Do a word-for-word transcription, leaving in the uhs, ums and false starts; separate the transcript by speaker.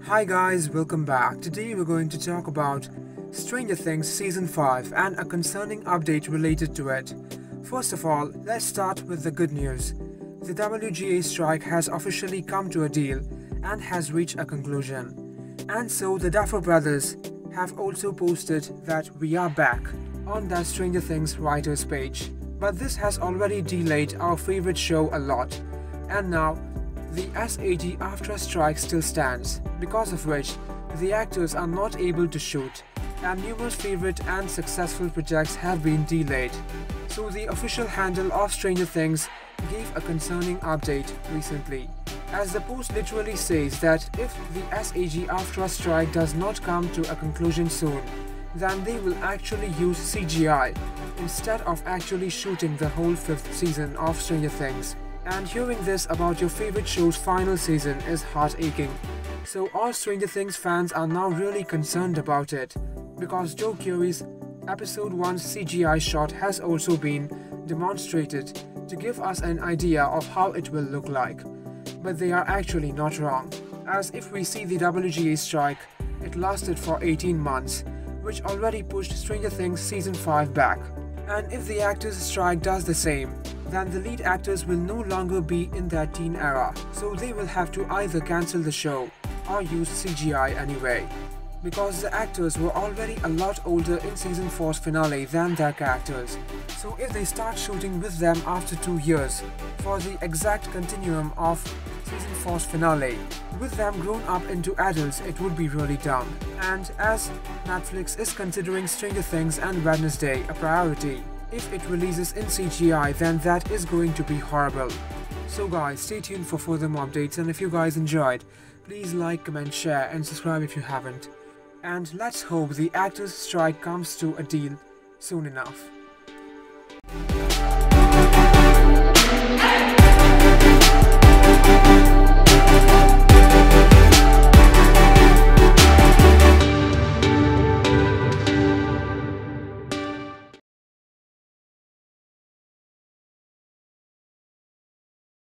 Speaker 1: Hi guys, welcome back. Today we're going to talk about Stranger Things Season five and a concerning update related to it. First of all, let's start with the good news. The W G A strike has officially come to a deal and has reached a conclusion. And so the Duffer Brothers have also posted that we are back on that Stranger Things writers page. But this has already delayed our favorite show a lot. And now the SAG-AFTRA strike still stands, because of which the actors are not able to shoot, and numerous favorite and successful projects have been delayed. So the official handle of Stranger Things gave a concerning update recently, as the post literally says that if the SAG-AFTRA strike does not come to a conclusion soon, then they will actually use C G I instead of actually shooting the whole fifth season of Stranger Things. And hearing this about your favorite show's final season is heart-aching. So all Stranger Things fans are now really concerned about it, because Joe Keery's episode one C G I shot has also been demonstrated to give us an idea of how it will look like. But they are actually not wrong, as if we see the W G A strike, it lasted for eighteen months, which already pushed Stranger Things Season five back. And if the actors' strike does the same, then the lead actors will no longer be in their teen era, so they will have to either cancel the show or use C G I anyway. Because the actors were already a lot older in Season four's finale than their characters, so if they start shooting with them after two years for the exact continuum of Season four's finale, with them grown up into adults, it would be really dumb. And as Netflix is considering Stranger Things and Wednesday a priority, if it releases in C G I, then that is going to be horrible. So guys, stay tuned for further more updates, and if you guys enjoyed, please like, comment, share and subscribe if you haven't. And let's hope the actors' strike comes to a deal soon enough.